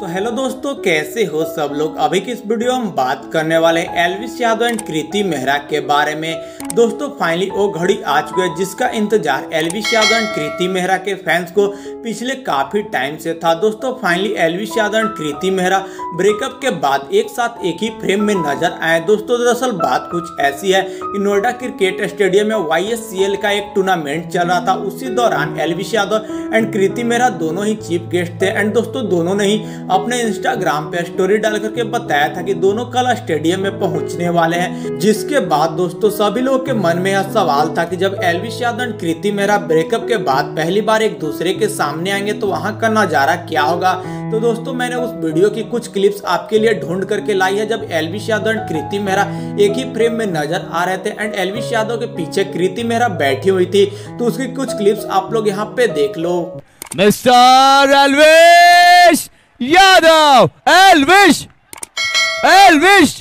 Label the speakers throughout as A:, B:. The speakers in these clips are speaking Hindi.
A: तो हेलो दोस्तों, कैसे हो सब लोग। अभी की इस वीडियो में हम बात करने वाले हैं एल्विश यादव एंड कृति मेहरा के बारे में। दोस्तों फाइनली वो घड़ी आ चुकी है जिसका इंतजार एल्विश यादव एंड कृति मेहरा के फैंस को पिछले काफी टाइम से था। दोस्तों finally Elvish Yadav and Kriti Mehra breakup के बाद एक साथ एक ही फ्रेम में नजर आए। दोस्तों दरअसल बात कुछ ऐसी है कि नोएडा क्रिकेट स्टेडियम में YSCL का एक टूर्नामेंट चल रहा था। उसी दौरान एल्विश यादव एंड कृति मेहरा दोनों ही चीफ गेस्ट थे एंड दोस्तों दोनों ने ही अपने इंस्टाग्राम पे स्टोरी डाल करके बताया था कि दोनों कल स्टेडियम में पहुंचने वाले हैं। जिसके बाद दोस्तों सभी लोगों के मन में यह सवाल था कि जब एल्विश यादव एंड कृति मेहरा ब्रेकअप के बाद पहली बार एक दूसरे के सामने आएंगे तो वहां का नजारा क्या होगा। तो दोस्तों मैंने उस वीडियो की कुछ क्लिप्स आपके लिए ढूंढ करके लाई है जब एल्विश यादव एंड कृति मेहरा एक ही फ्रेम में नजर आ रहे थे एंड एल्विश यादव के पीछे कृति मेहरा बैठी हुई थी। तो उसकी कुछ क्लिप्स आप लोग यहाँ पे देख लो।
B: Mister Elvish Yadav, Elvish Elvish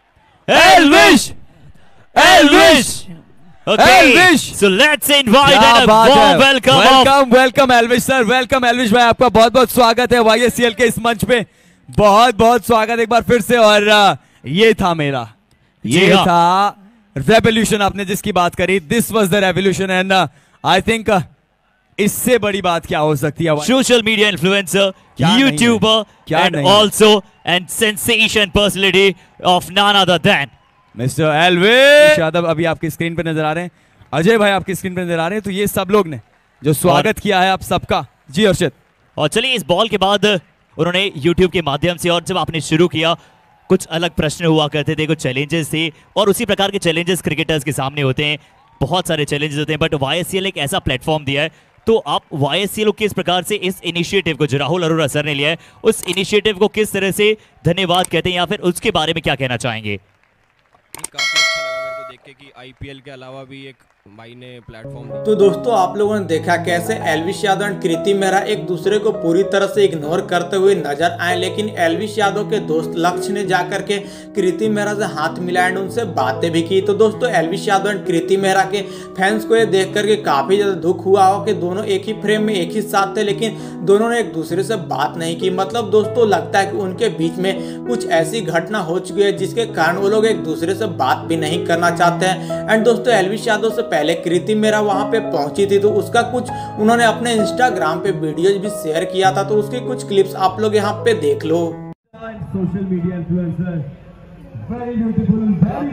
B: Elvish Elvish
C: Okay, so let's invite and a warm welcome.
B: Welcome Elvish sir, welcome Elvish भाई, आपका बहुत बहुत स्वागत है YSCL के इस मंच पे। बहुत बहुत स्वागत एक बार फिर से। और ये था मेरा, ये था रेवोल्यूशन, आपने जिसकी बात करी, this was the revolution and I think इससे बड़ी बात क्या हो सकती है।
C: Social media influencer, YouTuber and also and sensation personality of none other than
B: mister Elvish Yadav. अभी आपकी स्क्रीन पे नजर आ रहे हैं, अजय भाई आपकी स्क्रीन पे नजर आ रहे हैं। तो ये सब लोग ने जो स्वागत किया है आप सबका। जी अर्षित।
C: और चलिए इस बॉल के बाद उन्होंने YouTube के माध्यम से, और जब आपने शुरू किया कुछ अलग प्रश्न हुआ करते थे, कुछ चैलेंजेस थे, और उसी प्रकार के चैलेंजेस क्रिकेटर्स के सामने होते हैं, बहुत सारे चैलेंजेस होते हैं, बट YSCL एक ऐसा प्लेटफॉर्म दिया है। तो आप YSCL को किस प्रकार से इस इनिशिएटिव को जो राहुल अरोड़ा सर ने लिया है उस इनिशिएटिव को किस तरह से धन्यवाद कहते हैं या फिर उसके बारे में क्या कहना चाहेंगे।
D: काफी अच्छा लगा मेरे को देख के कि IPL के अलावा भी एक भाई ने प्लेटफॉर्म दिया।
A: तो दोस्तों आप लोगों ने देखा कैसे एल्विश यादव एंड कृति मेहरा एक दूसरे को पूरी तरह से इग्नोर करते हुए नजर आए, लेकिन एल्विश यादव के दोस्त लक्ष्य ने जाकर के कृति मेहरा से हाथ मिलाया एंड उनसे बातें भी की। तो दोस्तों एल्विश यादव एंड कृति मेहरा के फैंस को ये देख करके काफी ज्यादा दुख हुआ हो कि दोनों एक ही फ्रेम में एक ही साथ थे लेकिन दोनों ने एक दूसरे से बात नहीं की। मतलब दोस्तों लगता है कि उनके बीच में कुछ ऐसी घटना हो चुकी है जिसके कारण वो लोग एक दूसरे से बात भी नहीं करना चाहते हैं। एंड दोस्तों एल्विश यादव से पहले कृति मेहरा वहां पे पहुंची थी तो उसका कुछ उन्होंने अपने इंस्टाग्राम पे वीडियोज भी शेयर किया था। तो उसके कुछ क्लिप्स आप लोग यहाँ पे देख लो।
E: Social media influencer, very beautiful,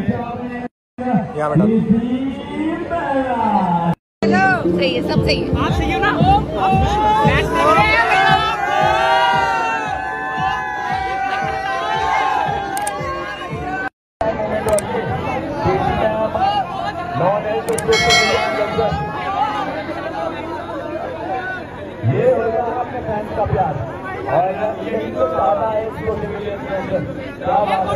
F: hello, सही है, सब सही है। आप सही हो ना?
E: ये होगा अपने फैंस का प्यार और यही तो चाहता है सोशल मीडिया इन्फ्लुएंसर। क्या बात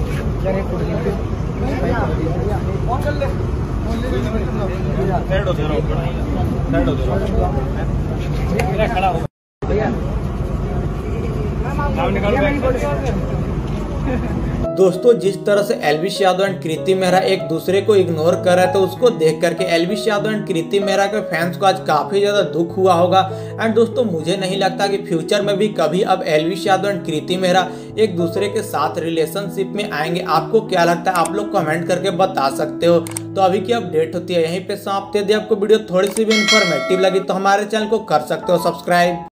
E: है।
A: दोस्तों जिस तरह से एल्विश यादव एंड कृति मेहरा एक दूसरे को इग्नोर कर रहे थे उसको देख करके एल्विश यादव एंड कृति मेहरा के फैंस को आज काफी ज्यादा दुख हुआ होगा। एंड दोस्तों मुझे नहीं लगता कि फ्यूचर में भी कभी अब एल्विश यादव एंड कृति मेहरा एक दूसरे के साथ रिलेशनशिप में आएंगे। आपको क्या लगता है आप लोग कमेंट करके बता सकते हो। तो अभी की अपडेट होती है यहीं पे समाप्त। यदि आपको वीडियो थोड़ी सी भी इंफॉर्मेटिव लगी तो हमारे चैनल को कर सकते हो सब्सक्राइब।